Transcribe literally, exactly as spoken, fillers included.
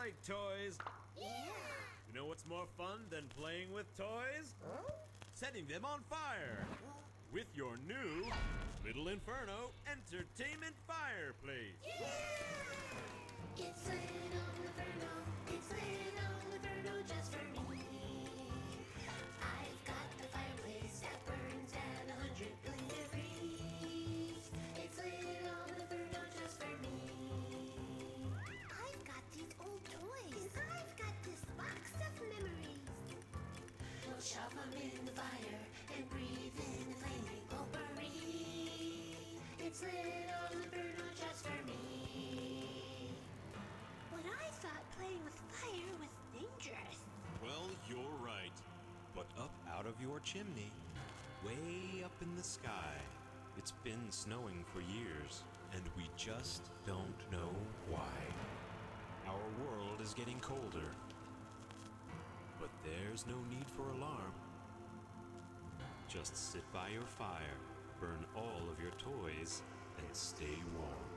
like toys? Yeah! You know what's more fun than playing with toys? Huh? Setting them on fire! With your new Little Inferno Entertainment Fireplace! Yeah! It's Little Inferno, it's Little Inferno just for me. I've got the fireplace that burns at a hundred billion degrees. It's Little Inferno just for me. I've got these old toys. And I've got this box of memories. We'll shove them in the fire and breathe in the flaming potpourri. It's Little Inferno just for me. But I thought playing with fire was dangerous. Well, you're right. But up out of your chimney, way up in the sky, it's been snowing for years, and we just don't know why. Our world is getting colder. But there's no need for alarm. Just sit by your fire, burn all of your toys, and stay warm.